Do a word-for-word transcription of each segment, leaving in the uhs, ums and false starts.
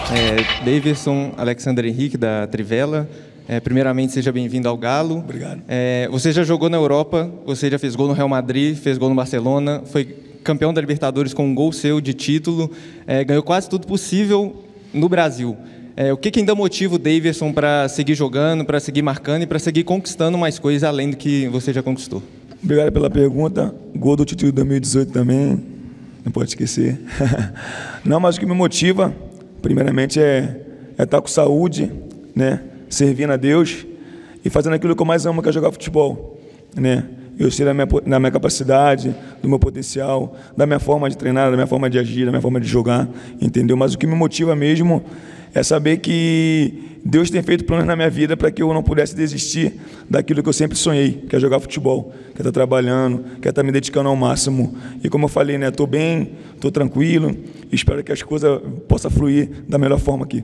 É, Daverson Alexander Henrique, da Trivela. É, primeiramente, seja bem-vindo ao Galo. Obrigado. É, você já jogou na Europa, você já fez gol no Real Madrid, fez gol no Barcelona, foi campeão da Libertadores com um gol seu de título, é, ganhou quase tudo possível no Brasil. É, o que, que ainda motiva o Daverson para seguir jogando, para seguir marcando e para seguir conquistando mais coisas além do que você já conquistou? Obrigado pela pergunta. Gol do título de dois mil e dezoito também, não pode esquecer. Não, mas o que me motiva, primeiramente, é, é estar com saúde, né? Servindo a Deus e fazendo aquilo que eu mais amo, que é jogar futebol, né? Eu sei da minha, da minha capacidade, do meu potencial, da minha forma de treinar, da minha forma de agir, da minha forma de jogar, entendeu? Mas o que me motiva mesmo é saber que Deus tem feito planos na minha vida para que eu não pudesse desistir daquilo que eu sempre sonhei, que é jogar futebol, que é estar trabalhando, que é estar me dedicando ao máximo. E como eu falei, né, estou bem, estou tranquilo, espero que as coisas possam fluir da melhor forma aqui.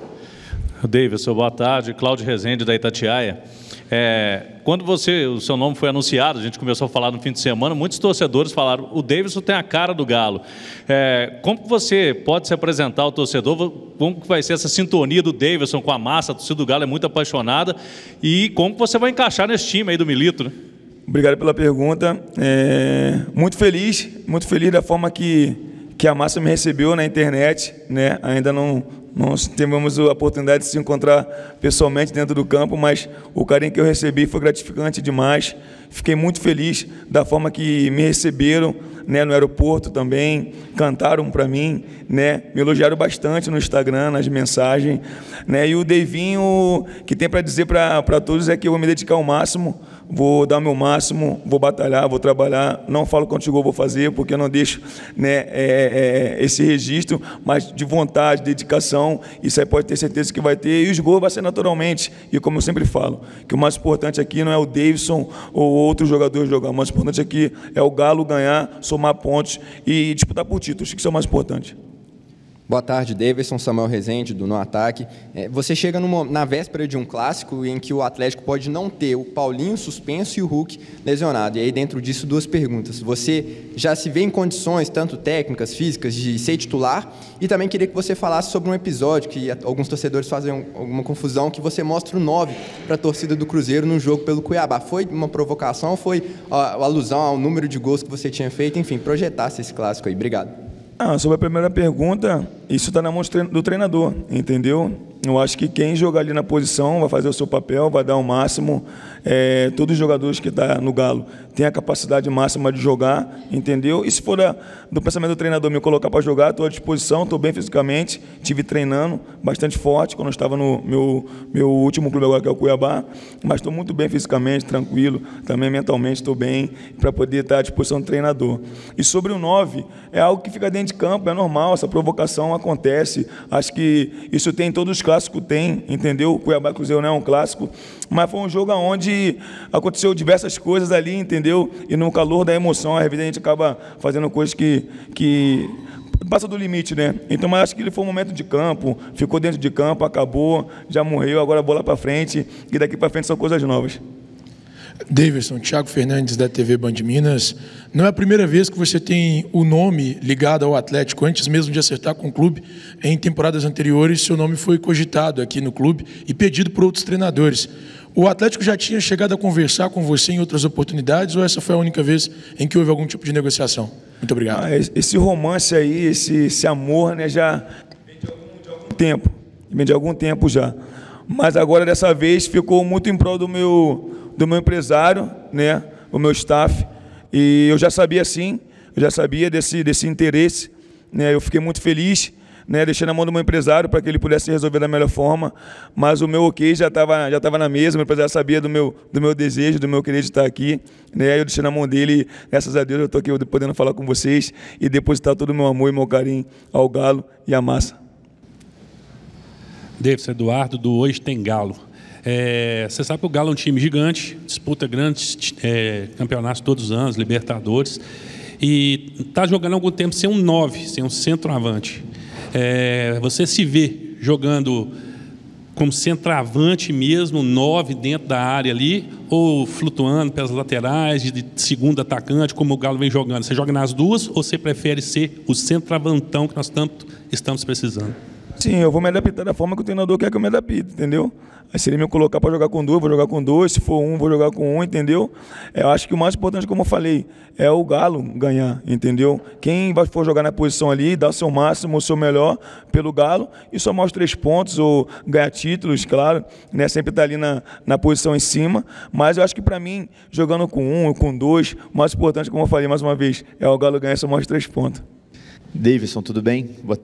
Daverson, boa tarde. Cláudio Rezende, da Itatiaia. É, quando você, o seu nome foi anunciado, a gente começou a falar no fim de semana, muitos torcedores falaram, o Daverson tem a cara do Galo. É, como que você pode se apresentar ao torcedor? Como que vai ser essa sintonia do Daverson com a massa? A torcida do Galo é muito apaixonada. E como que você vai encaixar nesse time aí do Milito, né? Obrigado pela pergunta. É, muito feliz, muito feliz da forma que, que a massa me recebeu na internet, né? Ainda não... Nós tivemos a oportunidade de se encontrar pessoalmente dentro do campo, mas o carinho que eu recebi foi gratificante demais. Fiquei muito feliz da forma que me receberam, né, no aeroporto também, cantaram para mim, né, me elogiaram bastante no Instagram, nas mensagens, né, e o Davinho, que tem para dizer para todos é que eu vou me dedicar ao máximo, vou dar o meu máximo, vou batalhar, vou trabalhar, não falo quantos gols vou fazer, porque eu não deixo, né, é, é, esse registro, mas de vontade, dedicação, isso aí pode ter certeza que vai ter, e os gols vai ser naturalmente, e como eu sempre falo, que o mais importante aqui não é o Daverson ou outro jogador jogar, o mais importante aqui é o Galo ganhar, somar pontos e disputar por títulos, que isso é o mais importante. Boa tarde, Daverson, Samuel Rezende, do No Ataque. É, você chega numa, na véspera de um clássico em que o Atlético pode não ter o Paulinho suspenso e o Hulk lesionado. E aí, dentro disso, duas perguntas. Você já se vê em condições, tanto técnicas, físicas, de ser titular? E também queria que você falasse sobre um episódio que alguns torcedores fazem alguma confusão, que você mostra o nove para a torcida do Cruzeiro no jogo pelo Cuiabá. Foi uma provocação? Foi a, a alusão ao número de gols que você tinha feito? Enfim, projetasse esse clássico aí. Obrigado. Ah, sobre a primeira pergunta, isso está na mão do treinador, entendeu? Eu acho que quem jogar ali na posição vai fazer o seu papel, vai dar o máximo. É, todos os jogadores que estão no Galo têm a capacidade máxima de jogar, entendeu? E se for da, do pensamento do treinador me colocar para jogar, estou à disposição, estou bem fisicamente, estive treinando bastante forte quando eu estava no meu, meu último clube agora, que é o Cuiabá, mas estou muito bem fisicamente, tranquilo, também mentalmente estou bem para poder estar à disposição do treinador. E sobre o nove, é algo que fica dentro de campo, é normal, essa provocação acontece, acho que isso tem em todos os clássicos, tem, entendeu? O Cuiabá Cruzeiro não é um clássico, mas foi um jogo onde aconteceu diversas coisas ali, entendeu? E no calor da emoção, às vezes a gente acaba fazendo coisas que, que passa do limite, né? Então, mas acho que ele foi um momento de campo, ficou dentro de campo, acabou, já morreu, agora bola para frente, e daqui para frente são coisas novas. Daverson, Thiago Fernandes, da T V Band Minas. Não é a primeira vez que você tem o nome ligado ao Atlético. Antes mesmo de acertar com o clube, em temporadas anteriores, seu nome foi cogitado aqui no clube e pedido por outros treinadores. O Atlético já tinha chegado a conversar com você em outras oportunidades ou essa foi a única vez em que houve algum tipo de negociação? Muito obrigado. Ah, esse romance aí, esse, esse amor, né, já vem de algum, de algum tempo, vem de algum tempo já. Mas agora, dessa vez, ficou muito em prol do meu... do meu empresário, né, o meu staff, e eu já sabia sim, eu já sabia desse, desse interesse, né, eu fiquei muito feliz, né, deixei na mão do meu empresário para que ele pudesse resolver da melhor forma, mas o meu ok já estava já estava na mesa, o meu empresário sabia do meu, do meu desejo, do meu querer de estar aqui, né, eu deixei na mão dele, graças a Deus eu estou aqui podendo falar com vocês e depositar todo o meu amor e meu carinho ao Galo e à massa. Daverson Eduardo, do Hoje Tem Galo. É, você sabe que o Galo é um time gigante, disputa grandes é, campeonatos todos os anos, Libertadores, e está jogando há algum tempo sem um nove, sem um centroavante. É, você se vê jogando como centroavante mesmo, nove dentro da área ali, ou flutuando pelas laterais, de segundo atacante, como o Galo vem jogando? Você joga nas duas ou você prefere ser o centroavantão que nós tanto estamos precisando? Sim, eu vou me adaptar da forma que o treinador quer que eu me adapte, entendeu? Aí se ele me colocar para jogar com dois, vou jogar com dois, se for um, vou jogar com um, entendeu? Eu acho que o mais importante, como eu falei, é o Galo ganhar, entendeu? Quem vai for jogar na posição ali, dar o seu máximo, o seu melhor pelo Galo e somar os três pontos ou ganhar títulos, claro, né? Sempre estar ali na, na posição em cima, mas eu acho que para mim, jogando com um ou com dois, o mais importante, como eu falei mais uma vez, é o Galo ganhar e somar os três pontos. Davidson, tudo bem? Boa...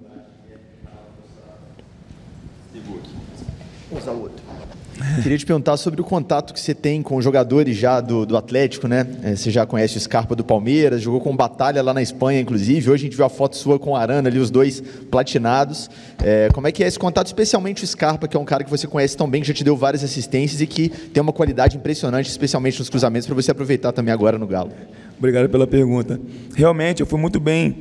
Vou usar o outro. Queria te perguntar sobre o contato que você tem com os jogadores já do, do Atlético, né? É, você já conhece o Scarpa do Palmeiras, jogou com Batalha lá na Espanha, inclusive. Hoje a gente viu a foto sua com o Arana ali, os dois platinados. É, como é que é esse contato, especialmente o Scarpa, que é um cara que você conhece tão bem, que já te deu várias assistências e que tem uma qualidade impressionante, especialmente nos cruzamentos, para você aproveitar também agora no Galo. Obrigado pela pergunta. Realmente, eu fui muito bem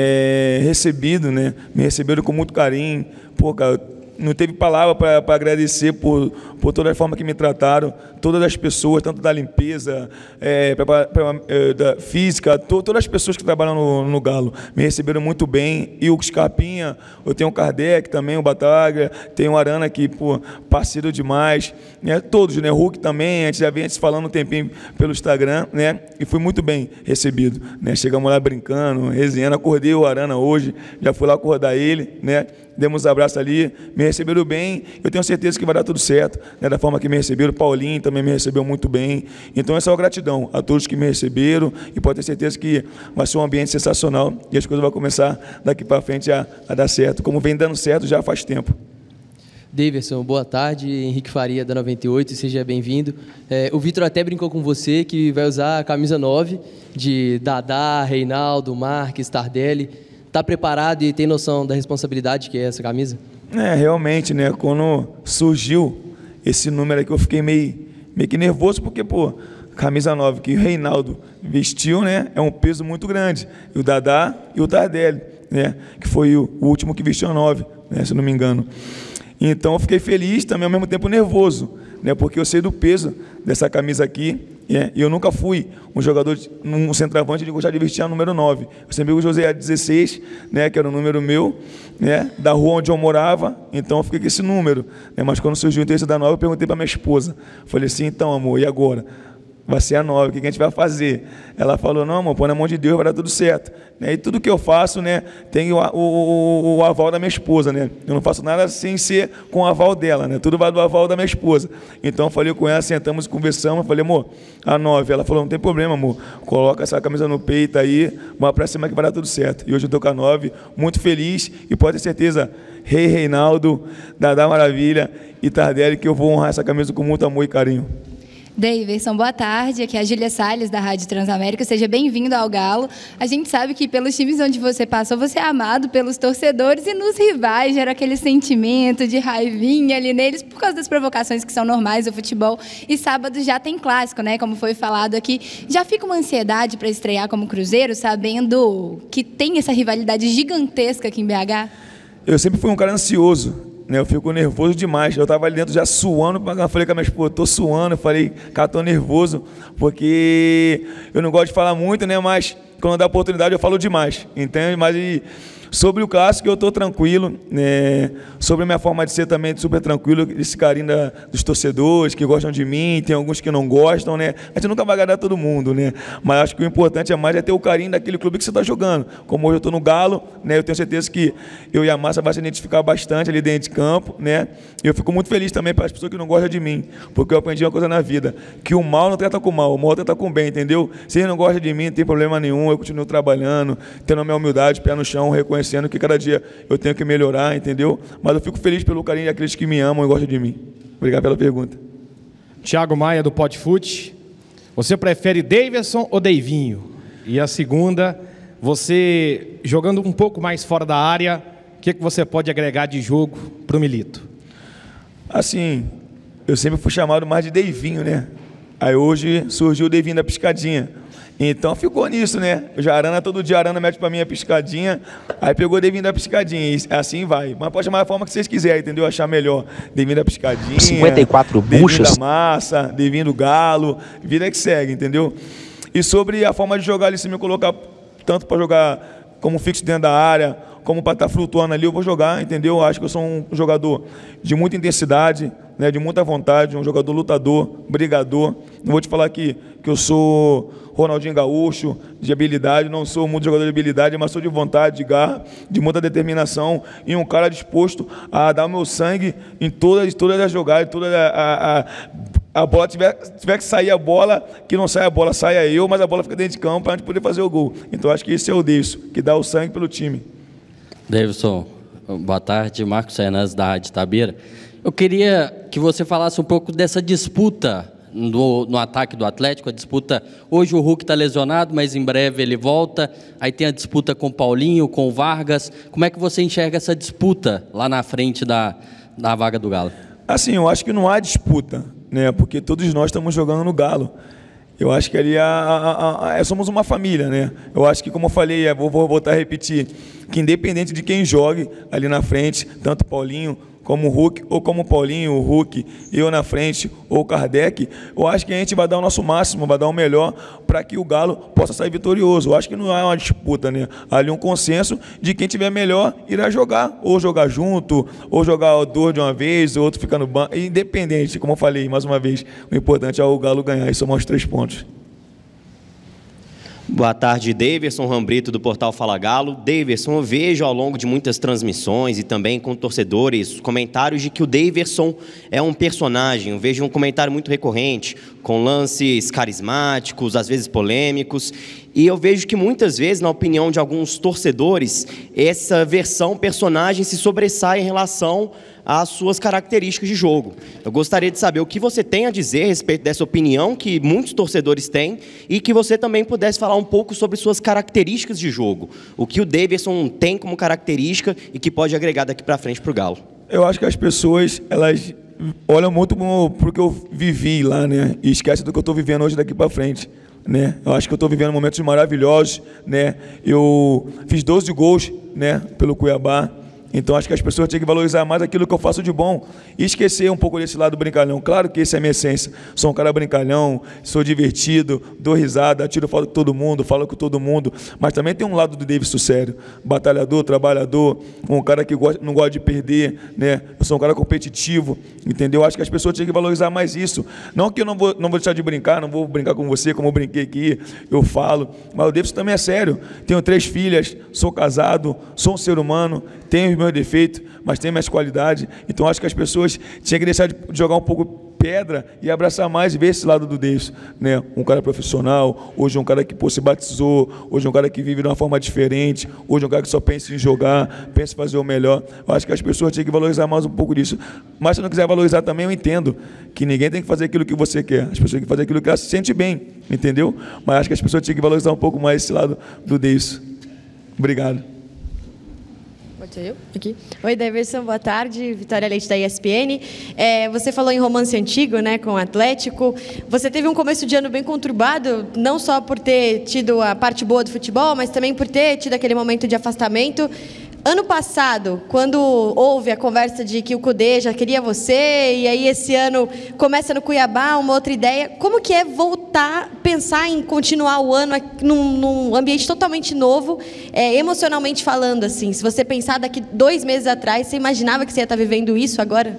é, recebido, né? Me receberam com muito carinho. Pô, cara, não teve palavra para agradecer por, por toda a forma que me trataram, todas as pessoas, tanto da limpeza, é, pra, pra, é, da física, to, todas as pessoas que trabalham no, no Galo me receberam muito bem. E o Scarpinha, eu tenho o Kardec também, o Batalha, tenho o Arana aqui, pô, parceiro demais, né? Todos, né? Hulk também, a gente já vem se falando um tempinho pelo Instagram, né? E fui muito bem recebido, né? Chegamos lá brincando, resenhando, acordei o Arana hoje, já fui lá acordar ele, né? Demos um abraço ali, me receberam bem, eu tenho certeza que vai dar tudo certo, né, da forma que me receberam. O Paulinho também me recebeu muito bem, então essa é uma gratidão a todos que me receberam e pode ter certeza que vai ser um ambiente sensacional e as coisas vão começar daqui para frente a, a dar certo, como vem dando certo já faz tempo. Davidson, boa tarde, Henrique Faria da noventa e oito, seja bem-vindo. É, o Vitor até brincou com você que vai usar a camisa nove de Dadá, Reinaldo, Marques, Tardelli. Está preparado e tem noção da responsabilidade que é essa camisa? É, realmente, né? Quando surgiu esse número aqui, eu fiquei meio, meio que nervoso, porque, pô, camisa nove que o Reinaldo vestiu, né? É um peso muito grande. E o Dadá e o Tardelli, né? Que foi o, o último que vestiu a nove, né? Se eu não me engano. Então, eu fiquei feliz, também ao mesmo tempo nervoso, né? Porque eu sei do peso dessa camisa aqui. É, e eu nunca fui um jogador, um centroavante de gostar de vestir a número nove. Eu sempre usei a dezesseis, né, que era o número meu, né, da rua onde eu morava, então eu fiquei com esse número. Né, mas quando surgiu o interesse da nove, eu perguntei para minha esposa. Falei assim, então, amor, e agora? Vai ser a nove, o que a gente vai fazer? Ela falou, não, amor, põe na mão de Deus, vai dar tudo certo. Né, e tudo que eu faço, né, tem o, o, o aval da minha esposa. Né? Eu não faço nada sem ser com o aval dela, né? Tudo vai do aval da minha esposa. Então eu falei com ela, sentamos e conversamos, falei, amor, a nove. Ela falou, não tem problema, amor, coloca essa camisa no peito aí, vamos para cima que vai dar tudo certo. E hoje eu estou com a nove, muito feliz, e pode ter certeza, Rei Reinaldo, Dadá Maravilha e Tardelli, que eu vou honrar essa camisa com muito amor e carinho. Davidson, boa tarde, aqui é a Júlia Salles da Rádio Transamérica, seja bem-vindo ao Galo. A gente sabe que pelos times onde você passou, você é amado pelos torcedores e nos rivais, gera aquele sentimento de raivinha ali neles, por causa das provocações que são normais do futebol. E sábado já tem clássico, né, como foi falado aqui. Já fica uma ansiedade para estrear como Cruzeiro, sabendo que tem essa rivalidade gigantesca aqui em B H? Eu sempre fui um cara ansioso. Eu fico nervoso demais. Eu estava ali dentro já suando. Eu falei com a minha esposa, estou suando. Eu falei, cara, estou nervoso, porque eu não gosto de falar muito, né? Mas quando dá oportunidade eu falo demais, entende? Mas e sobre o clássico eu estou tranquilo, né? Sobre a minha forma de ser também, super tranquilo. Esse carinho da, dos torcedores que gostam de mim, tem alguns que não gostam, né? A gente nunca vai agradar todo mundo, né? Mas acho que o importante é mais é ter o carinho daquele clube que você está jogando. Como hoje eu estou no Galo, né? Eu tenho certeza que eu e a massa vai se identificar bastante ali dentro de campo, né? E eu fico muito feliz também para as pessoas que não gostam de mim, porque eu aprendi uma coisa na vida, que o mal não trata com o mal, o mal trata com o bem, entendeu? Se eles não gostam de mim, não tem problema nenhum, eu continuo trabalhando, tendo a minha humildade, pé no chão, reconhecendo sendo que cada dia eu tenho que melhorar, entendeu? Mas eu fico feliz pelo carinho daqueles que me amam e gostam de mim. Obrigado pela pergunta. Thiago Maia, do Podfute. Você prefere Davidson ou Deivinho? E a segunda, você jogando um pouco mais fora da área, o que, que você pode agregar de jogo para o Milito? Assim, eu sempre fui chamado mais de Deivinho, né? Aí hoje surgiu o Deivinho da piscadinha. Então ficou nisso, né? O Arana, todo dia Arana mete pra mim a piscadinha, aí pegou o Devinho da piscadinha, e assim vai. Mas pode chamar da forma que vocês quiserem, entendeu? Achar melhor. Devinho da piscadinha, cinquenta e quatro buchas. Devinho da massa, Devinho do galo, vida que segue, entendeu? E sobre a forma de jogar ali, se me colocar tanto para jogar como fixo dentro da área, como para estar flutuando ali, eu vou jogar, entendeu? Eu acho que eu sou um jogador de muita intensidade, né, de muita vontade, um jogador lutador, brigador. Não vou te falar que, que eu sou Ronaldinho Gaúcho, de habilidade, não sou muito jogador de habilidade, mas sou de vontade, de garra, de muita determinação e um cara disposto a dar o meu sangue em todas, todas as jogadas, toda a, a, a, a bola, tiver, tiver que sair a bola, que não saia a bola, saia eu, mas a bola fica dentro de campo para a gente poder fazer o gol. Então acho que esse é o Davidson, que dá o sangue pelo time. Davidson, boa tarde, Marcos Fernandes da Rádio Itabeira. Eu queria que você falasse um pouco dessa disputa no, no ataque do Atlético, a disputa, hoje o Hulk está lesionado, mas em breve ele volta, aí tem a disputa com o Paulinho, com o Vargas. Como é que você enxerga essa disputa lá na frente da, da vaga do Galo? Assim, eu acho que não há disputa, né? Porque todos nós estamos jogando no Galo. Eu acho que ali a, a, a, somos uma família, né? Eu acho que, como eu falei, vou, vou voltar a repetir, que independente de quem jogue ali na frente, tanto o Paulinho como o Hulk, ou como o Paulinho, o Hulk, eu na frente, ou o Kardec, eu acho que a gente vai dar o nosso máximo, vai dar o melhor para que o Galo possa sair vitorioso. Eu acho que não há uma disputa, né? Ali um consenso de quem tiver melhor irá jogar, ou jogar junto, ou jogar dois de uma vez, ou outro ficar no banco, independente, como eu falei, mais uma vez, o importante é o Galo ganhar e somar os três pontos. Boa tarde, Davidson Rambrito, do portal Fala Galo. Davidson, eu vejo ao longo de muitas transmissões e também com torcedores comentários de que o Davidson é um personagem. Eu vejo um comentário muito recorrente, com lances carismáticos, às vezes polêmicos. E eu vejo que muitas vezes, na opinião de alguns torcedores, essa versão personagem se sobressai em relação às suas características de jogo. Eu gostaria de saber o que você tem a dizer a respeito dessa opinião que muitos torcedores têm e que você também pudesse falar um pouco sobre suas características de jogo. O que o Davidson tem como característica e que pode agregar daqui para frente para o Galo. Eu acho que as pessoas, elas olham muito para o que eu vivi lá, né? E esquecem do que eu estou vivendo hoje daqui para frente. Né? Eu acho que eu estou vivendo momentos maravilhosos, né? Eu fiz doze gols, né, pelo Cuiabá. Então, acho que as pessoas têm que valorizar mais aquilo que eu faço de bom e esquecer um pouco desse lado brincalhão. Claro que essa é a minha essência. Sou um cara brincalhão, sou divertido, dou risada, atiro foto com todo mundo, falo com todo mundo. Mas também tem um lado do Davidson sério. Batalhador, trabalhador, um cara que gosta, não gosta de perder, né? Eu sou um cara competitivo, entendeu? Acho que as pessoas têm que valorizar mais isso. Não que eu não vou, não vou deixar de brincar, não vou brincar com você como eu brinquei aqui, eu falo. Mas o Davidson também é sério. Tenho três filhas, sou casado, sou um ser humano, tenho meu defeito, mas tem mais qualidade. Então acho que as pessoas tinham que deixar de jogar um pouco pedra e abraçar mais e ver esse lado do Davidson, né? Um cara profissional, hoje um cara que pô, se batizou, hoje um cara que vive de uma forma diferente, hoje um cara que só pensa em jogar, pensa em fazer o melhor. Eu acho que as pessoas tinham que valorizar mais um pouco disso. Mas se não quiser valorizar também, eu entendo que ninguém tem que fazer aquilo que você quer. As pessoas têm que fazer aquilo que elas se sentem bem, entendeu? Mas acho que as pessoas tinham que valorizar um pouco mais esse lado do Davidson. Obrigado. Pode ser eu? Aqui. Oi, Davidson, boa tarde. Vitória Leite, da E S P N. É, você falou em romance antigo, né, com o Atlético. Você teve um começo de ano bem conturbado, não só por ter tido a parte boa do futebol, mas também por ter tido aquele momento de afastamento. Ano passado, quando houve a conversa de que o Cudê já queria você, e aí esse ano começa no Cuiabá, uma outra ideia, como que é voltar, pensar em continuar o ano num, num ambiente totalmente novo, é, emocionalmente falando, assim? Se você pensar daqui dois meses atrás, você imaginava que você ia estar vivendo isso agora?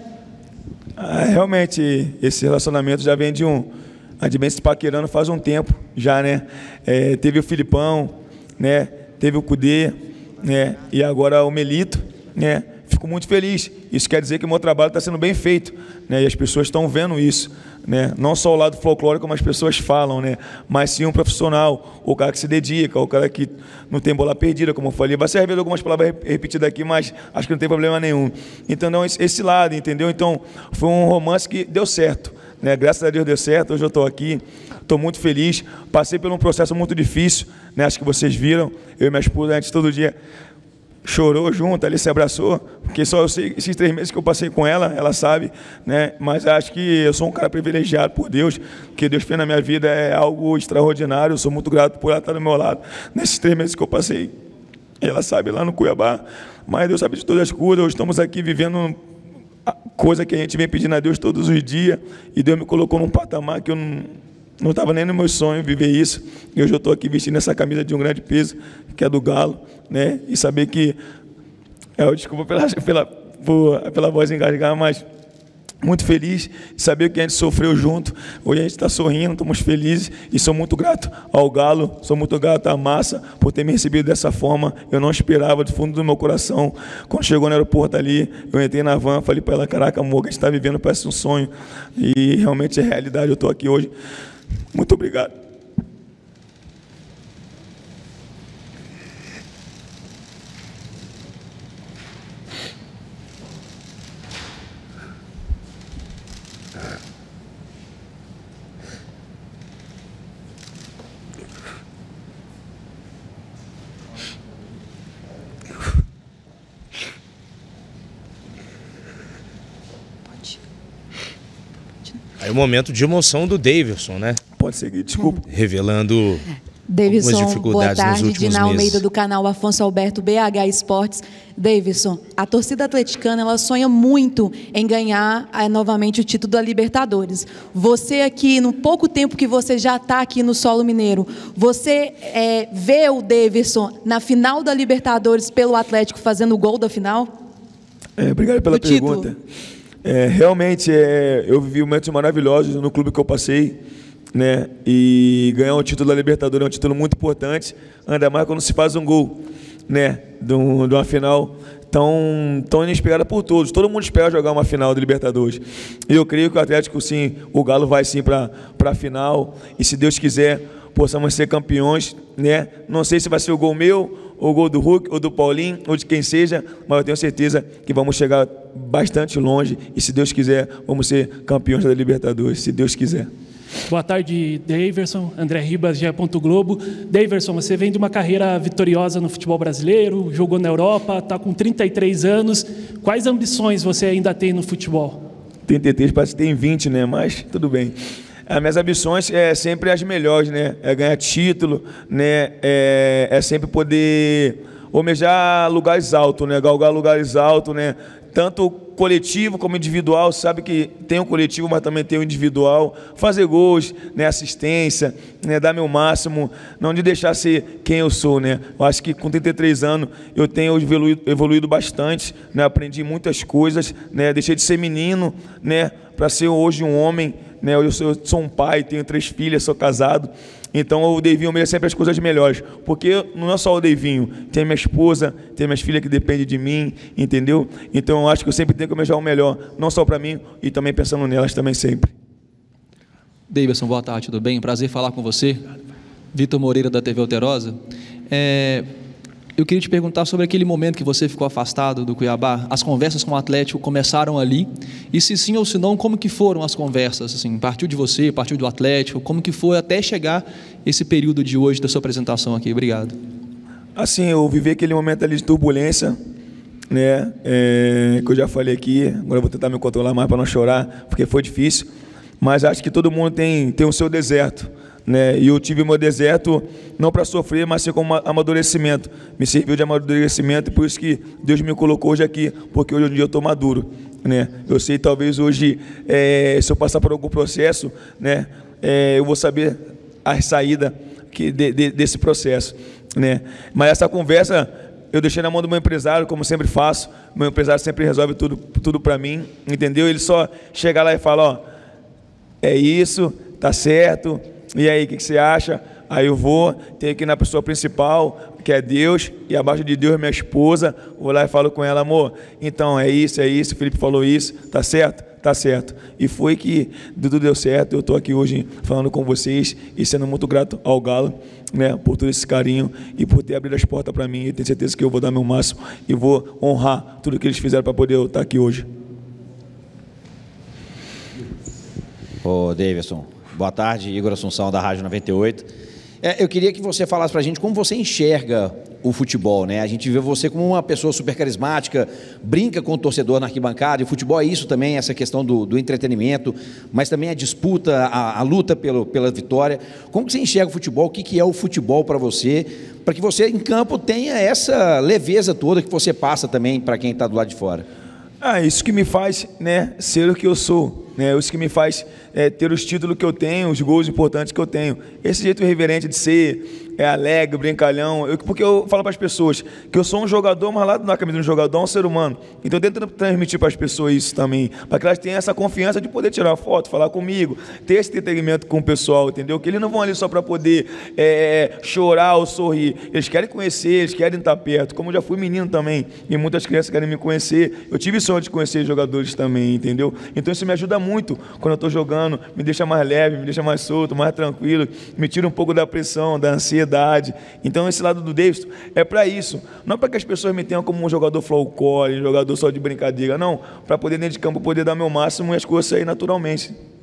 Ah, realmente, esse relacionamento já vem de um... A gente vem se paquerando faz um tempo já, né? É, teve o Filipão, né? Teve o Cudê, né? E agora o Melito, né? Fico muito feliz. Isso quer dizer que o meu trabalho está sendo bem feito, né? E as pessoas estão vendo isso, né? Não só o lado folclórico, como as pessoas falam, né? Mas sim um profissional, o cara que se dedica, o cara que não tem bola perdida, como eu falei. Vai ser repetido algumas palavras repetidas aqui, mas acho que não tem problema nenhum. Então, não, esse lado, entendeu? Então, foi um romance que deu certo, né? Graças a Deus deu certo. Hoje eu estou aqui, estou muito feliz. Passei por um processo muito difícil, né? Acho que vocês viram. Eu e minha esposa, a gente todo dia chorou junto, ali se abraçou, porque só eu sei esses três meses que eu passei com ela, ela sabe, né? Mas acho que eu sou um cara privilegiado por Deus, que Deus fez na minha vida é algo extraordinário. Eu sou muito grato por ela estar do meu lado nesses três meses que eu passei. Ela sabe, lá no Cuiabá, mas Deus sabe de todas as coisas. Hoje estamos aqui vivendo coisa que a gente vem pedindo a Deus todos os dias, e Deus me colocou num patamar que eu não não estava nem no meu sonho viver isso. E hoje eu estou aqui vestindo essa camisa de um grande peso, que é do Galo, né? E saber que É, desculpa pela, pela, por, pela voz engasgar, mas muito feliz de saber que a gente sofreu junto. Hoje a gente está sorrindo, estamos felizes e sou muito grato ao Galo, sou muito grato à Massa por ter me recebido dessa forma. Eu não esperava, do fundo do meu coração. Quando chegou no aeroporto ali, eu entrei na van, falei para ela, caraca, amor, que a gente está vivendo parece um sonho. E realmente é realidade, eu estou aqui hoje. Muito obrigado. Aí o momento de emoção do Daverson, né? Pode seguir, desculpa. Revelando Daverson, algumas dificuldades boa nos tarde, últimos Dina meses. Almeida do canal Afonso Alberto B H Esportes. Daverson, a torcida atleticana ela sonha muito em ganhar eh, novamente o título da Libertadores. Você aqui, no pouco tempo que você já está aqui no solo mineiro, você eh, vê o Daverson na final da Libertadores pelo Atlético fazendo o gol da final? É, obrigado pela Do pergunta. título. É, realmente, é, eu vivi momentos maravilhosos no clube que eu passei, né? E ganhar o título da Libertadores é um título muito importante, ainda mais quando se faz um gol, né? De, um, de uma final tão, tão inesperada por todos. Todo mundo espera jogar uma final da Libertadores. E eu creio que o Atlético, sim, o Galo vai sim para a final. E se Deus quiser, possamos ser campeões, né? Não sei se vai ser o gol meu, ou o gol do Hulk, ou do Paulinho, ou de quem seja, mas eu tenho certeza que vamos chegar bastante longe e, se Deus quiser, vamos ser campeões da Libertadores, se Deus quiser. Boa tarde, Daverson. André Ribas, G E. Globo. Daverson, você vem de uma carreira vitoriosa no futebol brasileiro, jogou na Europa, está com trinta e três anos. Quais ambições você ainda tem no futebol? trinta e três, parece que tem vinte, né? Mas tudo bem. As minhas ambições é sempre as melhores, né? É ganhar título, né? É, é sempre poder almejar lugares altos, né? Galgar lugares altos, né? Tanto coletivo como individual, sabe que tem o coletivo, mas também tem o individual. Fazer gols, né? Assistência, né? Dar meu máximo, não de deixar ser quem eu sou, né? Eu acho que com trinta e três anos eu tenho evoluído, evoluído bastante, né? Aprendi muitas coisas, né? Deixei de ser menino, né? Para ser hoje um homem, né? Eu sou, sou um pai, tenho três filhas, sou casado. Então o Deivinho almeja sempre as coisas melhores, porque não é só o Deivinho, tem minha esposa, tem minhas filhas que dependem de mim, entendeu? Então eu acho que eu sempre tenho que almejar o melhor, não só para mim, e também pensando nelas também sempre. Daverson, boa tarde, tudo bem? Prazer falar com você. Vitor Moreira, da T V Alterosa. É, eu queria te perguntar sobre aquele momento que você ficou afastado do Cuiabá. As conversas com o Atlético começaram ali, e se sim ou se não, como que foram as conversas? Assim, partiu de você, partiu do Atlético, como que foi até chegar esse período de hoje da sua apresentação aqui? Obrigado. Assim, eu vivi aquele momento ali de turbulência, né? É, que eu já falei aqui, agora eu vou tentar me controlar mais para não chorar, porque foi difícil, mas acho que todo mundo tem, tem o seu deserto, né? E eu tive o meu deserto não para sofrer, mas sim como amadurecimento. Me serviu de amadurecimento, e por isso que Deus me colocou hoje aqui, porque hoje em dia eu estou maduro, né? Eu sei, talvez hoje, é, se eu passar por algum processo, né, é, eu vou saber a saída que, de, de, desse processo, né? Mas essa conversa eu deixei na mão do meu empresário, como sempre faço. Meu empresário sempre resolve tudo, tudo para mim, entendeu? Ele só chega lá e fala, ó, é isso, tá certo. E aí, o que, que você acha? Aí eu vou, tenho que ir na pessoa principal, que é Deus, e abaixo de Deus, minha esposa. Vou lá e falo com ela, amor, então é isso, é isso, o Felipe falou isso, tá certo? Tá certo. E foi que tudo deu certo, eu estou aqui hoje falando com vocês e sendo muito grato ao Galo, né, por todo esse carinho e por ter abrido as portas para mim. E tenho certeza que eu vou dar meu máximo e vou honrar tudo que eles fizeram para poder eu estar aqui hoje. Ô, Daverson, boa tarde, Igor Assunção, da Rádio noventa e oito. É, eu queria que você falasse para a gente como você enxerga o futebol, né? A gente vê você como uma pessoa super carismática, brinca com o torcedor na arquibancada, e o futebol é isso também, essa questão do, do entretenimento, mas também a disputa, a, a luta pelo, pela vitória. Como que você enxerga o futebol? O que, que é o futebol para você? Para que você, em campo, tenha essa leveza toda que você passa também para quem está do lado de fora. Ah, isso que me faz, né, ser o que eu sou, né? Isso que me faz é, ter os títulos que eu tenho, os gols importantes que eu tenho. Esse jeito irreverente de ser, é alegre, brincalhão. Eu, porque eu falo para as pessoas que eu sou um jogador, mas lá na camisa do jogador é um ser humano. Então eu tento transmitir para as pessoas isso também, para que elas tenham essa confiança de poder tirar foto, falar comigo, ter esse entretenimento com o pessoal, entendeu? Que eles não vão ali só para poder é, chorar ou sorrir. Eles querem conhecer, eles querem estar perto. Como eu já fui menino também, e muitas crianças querem me conhecer, eu tive sonho de conhecer jogadores também, entendeu? Então isso me ajuda muito quando eu estou jogando, me deixa mais leve, me deixa mais solto, mais tranquilo, me tira um pouco da pressão, da ansiedade. Então esse lado do Davidson é para isso, não para que as pessoas me tenham como um jogador folclore, um jogador só de brincadeira, não, para poder dentro de campo poder dar meu máximo e as coisas saírem naturalmente.